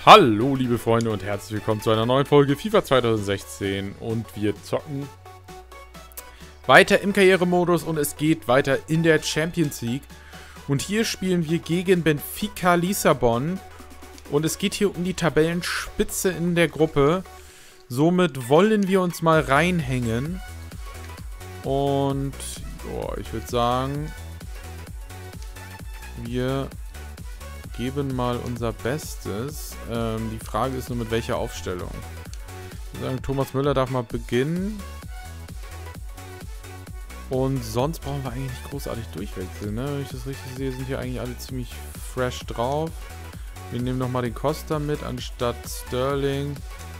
Hallo liebe Freunde und herzlich willkommen zu einer neuen Folge FIFA 2016 und wir zocken weiter im Karrieremodus und es geht weiter in der Champions League und hier spielen wir gegen Benfica Lissabon und es geht hier um die Tabellenspitze in der Gruppe. Somit wollen wir uns mal reinhängen und ich würde sagen, wir geben mal unser Bestes. Die Frage ist nur, mit welcher Aufstellung. Ich würde sagen, Thomas Müller darf mal beginnen. Und sonst brauchen wir eigentlich nicht großartig durchwechseln, ne? Wenn ich das richtig sehe, sind hier eigentlich alle ziemlich fresh drauf. Wir nehmen nochmal den Costa mit, anstatt Sterling.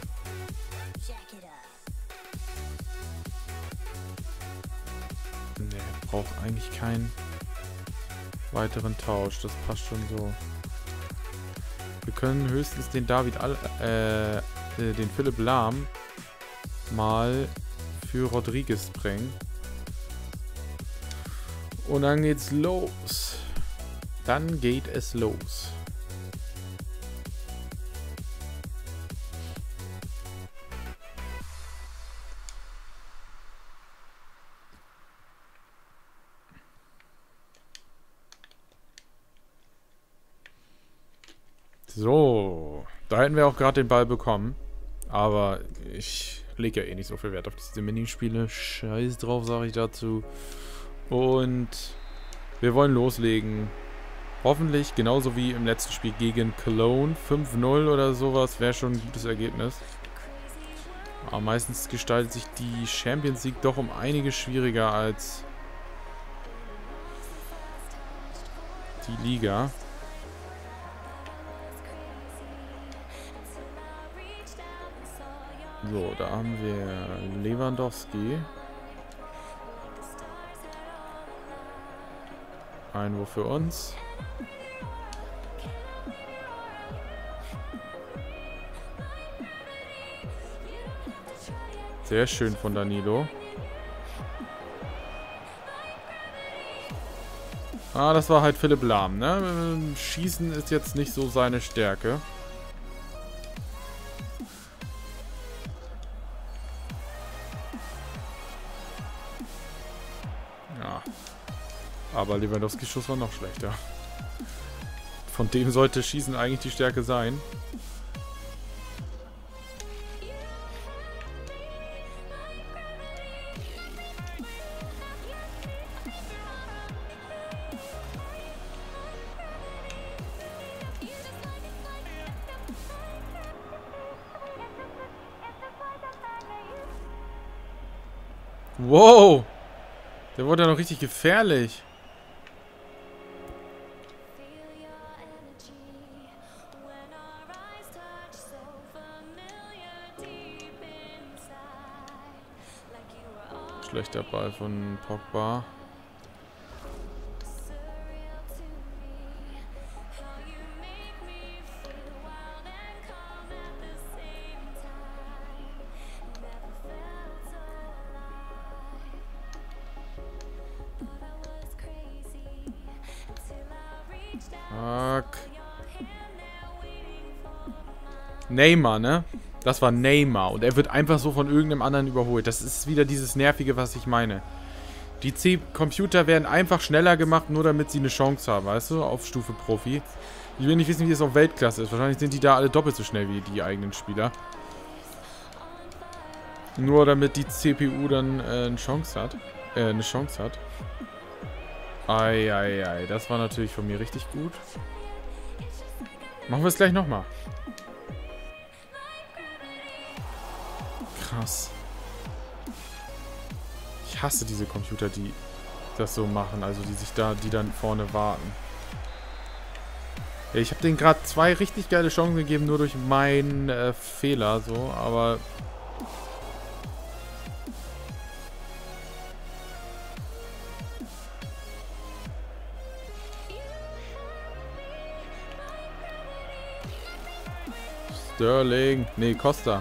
Ne, braucht eigentlich keinen weiteren Tausch. Das passt schon so. Wir können höchstens den den Philipp Lahm mal für Rodriguez bringen. Und dann geht's los. Dann geht es los. So, da hätten wir auch gerade den Ball bekommen. Aber ich lege ja eh nicht so viel Wert auf diese Minispiele. Scheiß drauf, sage ich dazu. Und wir wollen loslegen. Hoffentlich genauso wie im letzten Spiel gegen Cologne. 5-0 oder sowas wäre schon ein gutes Ergebnis. Aber meistens gestaltet sich die Champions League doch um einiges schwieriger als die Liga. So, da haben wir Lewandowski. Einwurf für uns. Sehr schön von Danilo. Ah, das war halt Philipp Lahm, ne? Schießen ist jetzt nicht so seine Stärke. Aber Lewandowskis Schuss war noch schlechter. Von dem sollte Schießen eigentlich die Stärke sein. Wow! Der wurde ja noch richtig gefährlich. Schlechter Ball von Pogba. Fuck. Neymar, ne? Das war Neymar und er wird einfach so von irgendeinem anderen überholt. Das ist wieder dieses Nervige, was ich meine. Die C-Computer werden einfach schneller gemacht, nur damit sie eine Chance haben, weißt du? Auf Stufe Profi. Ich will nicht wissen, wie es auf Weltklasse ist. Wahrscheinlich sind die da alle doppelt so schnell wie die eigenen Spieler. Nur damit die CPU dann eine Chance hat. Eieiei, das war natürlich von mir richtig gut. Machen wir es gleich nochmal. Krass. Ich hasse diese Computer, die das so machen, also die dann vorne warten. Ja, ich habe denen gerade 2 richtig geile Chancen gegeben, nur durch meinen Fehler, so, aber Sterling, nee, Costa.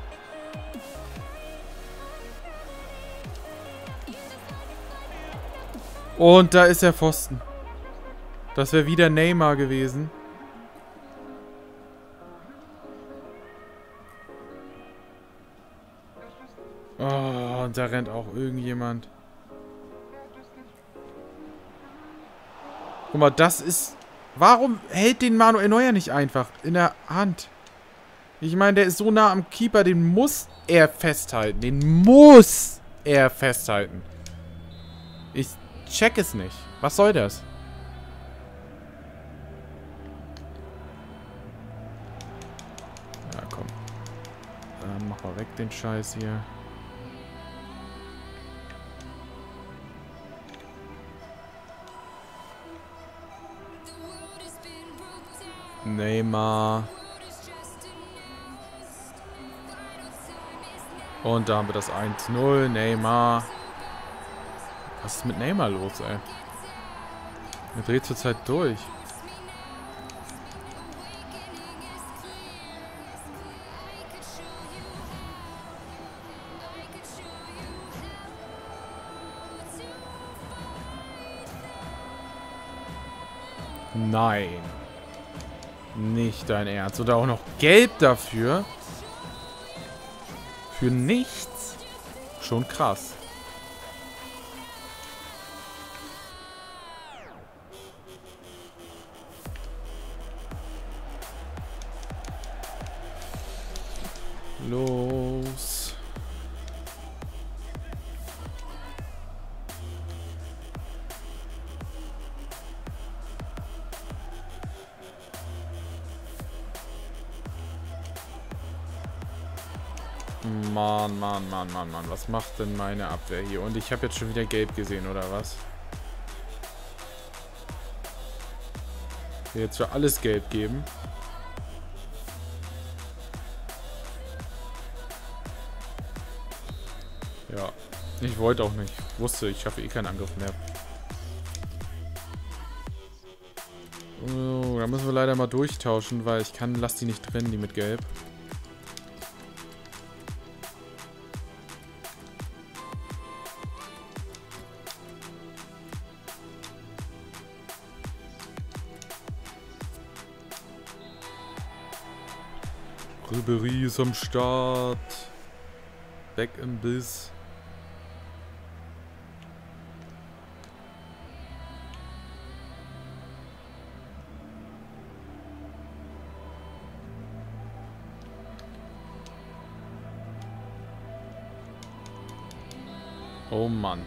Und da ist der Pfosten. Das wäre wieder Neymar gewesen. Oh, und da rennt auch irgendjemand. Guck mal, das ist... Warum hält den Manuel Neuer nicht einfach in der Hand? Ich meine, der ist so nah am Keeper, den muss er festhalten. Den muss er festhalten. Ich check es nicht. Was soll das? Ja, komm. Dann mach mal weg den Scheiß hier. Neymar. Und da haben wir das 1-0. Neymar. Was ist mit Neymar los, ey? Er dreht zurzeit durch. Nein. Nicht dein Ernst. Oder auch noch Gelb dafür. Für nichts. Schon krass. Los. Mann, Mann, Mann, Mann, Mann. Was macht denn meine Abwehr hier? Und ich habe jetzt schon wieder gelb gesehen, oder was? Jetzt für alles gelb geben. Ja. Ich wollte auch nicht. Ich wusste, ich schaffe eh keinen Angriff mehr. Oh, da müssen wir leider mal durchtauschen, weil ich lass die nicht drin, die mit gelb. Ribéry ist am Start. Back im Biss. Oh Mann.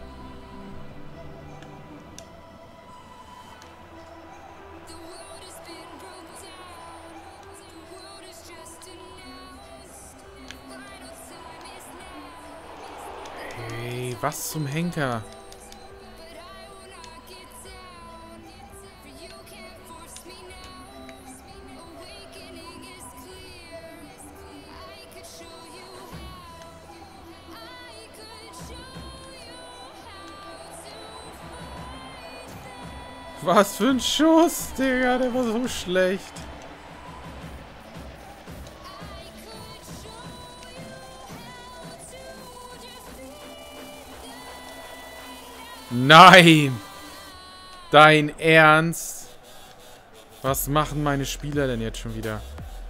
Hey, was zum Henker? Was für ein Schuss, Digga, der war so schlecht. Nein! Dein Ernst? Was machen meine Spieler denn jetzt schon wieder?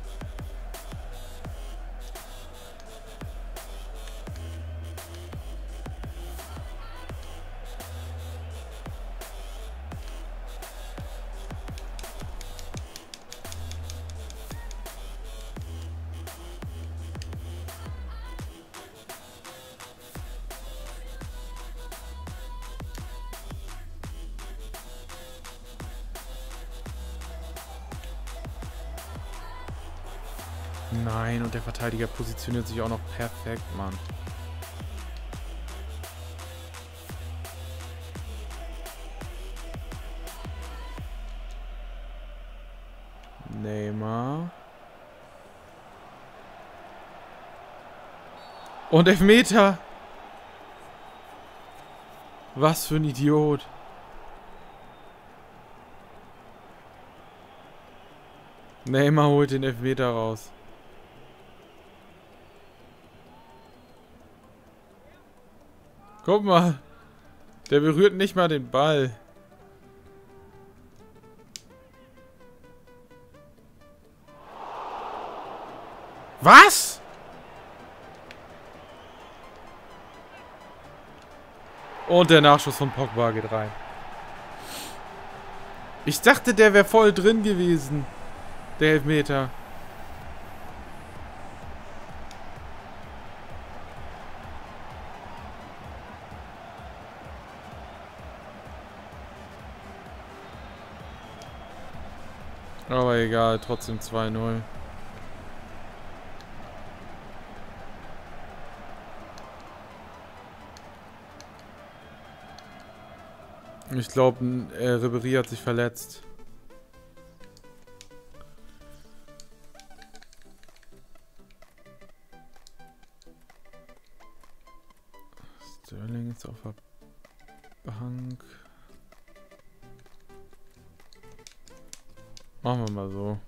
Nein, und der Verteidiger positioniert sich auch noch perfekt, Mann. Neymar. Und Elfmeter. Was für ein Idiot. Neymar holt den Elfmeter raus. Guck mal. Der berührt nicht mal den Ball. Was? Und der Nachschuss von Pogba geht rein. Ich dachte, der wäre voll drin gewesen. Der Elfmeter. Aber egal, trotzdem 2-0. Ich glaube, Ribéry hat sich verletzt. Sterling ist auf der Bank. Machen wir mal so.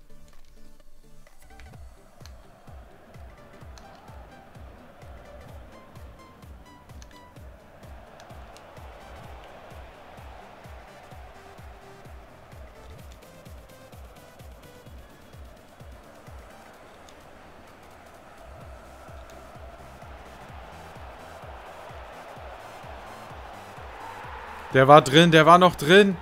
Der war drin, der war noch drin.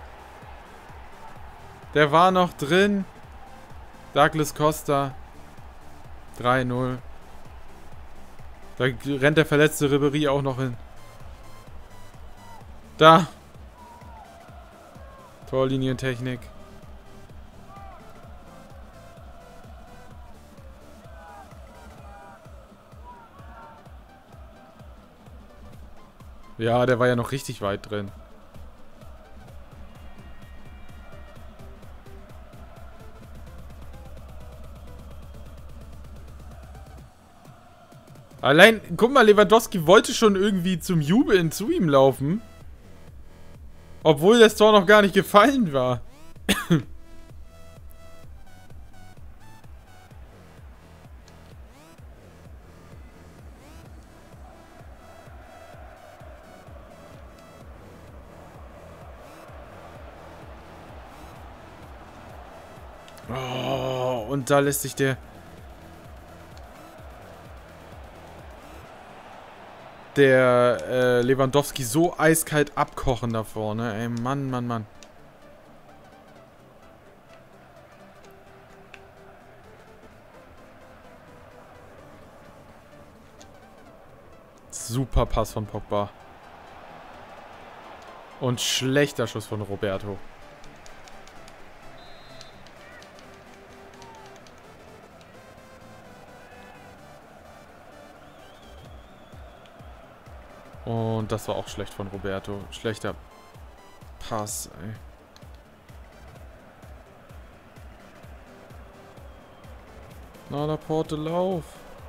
Der war noch drin. Douglas Costa. 3-0. Da rennt der verletzte Ribéry auch noch hin. Da. Torlinientechnik. Ja, der war ja noch richtig weit drin. Allein, guck mal, Lewandowski wollte schon irgendwie zum Jubeln zu ihm laufen. Obwohl das Tor noch gar nicht gefallen war. Oh, und da lässt sich der Lewandowski so eiskalt abkochen da vorne. Ey, Mann, Mann, Mann. Super Pass von Pogba. Und schlechter Schuss von Roberto. Und das war auch schlecht von Roberto. Schlechter Pass, ey. Na, Laporte, lauf.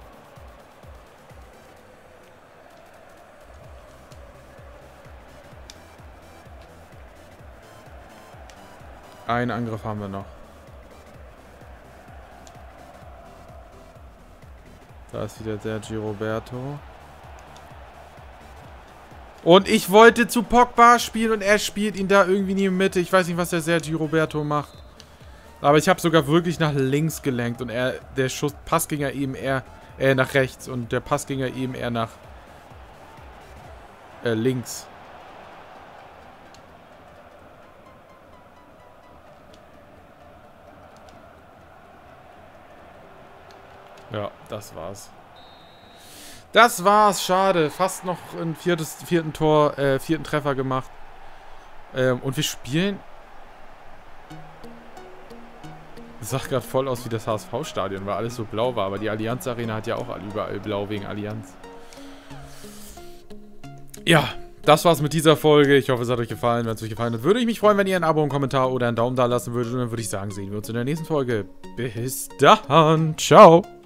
Einen Angriff haben wir noch. Da ist wieder Sergio Roberto. Und ich wollte zu Pogba spielen und er spielt ihn da irgendwie in die Mitte. Ich weiß nicht, was der Sergio Roberto macht. Aber ich habe sogar wirklich nach links gelenkt und der Pass ging ja eben eher nach rechts und der Pass ging ja eben eher nach links. Ja, das war's. Das war's, schade. Fast noch einen vierten Treffer gemacht. Und wir spielen... Das sah gerade voll aus wie das HSV-Stadion, weil alles so blau war. Aber die Allianz Arena hat ja auch überall blau wegen Allianz. Ja, das war's mit dieser Folge. Ich hoffe, es hat euch gefallen. Wenn es euch gefallen hat, würde ich mich freuen, wenn ihr ein Abo, einen Kommentar oder einen Daumen da lassen würdet. Und dann würde ich sagen, sehen wir uns in der nächsten Folge. Bis dann. Ciao.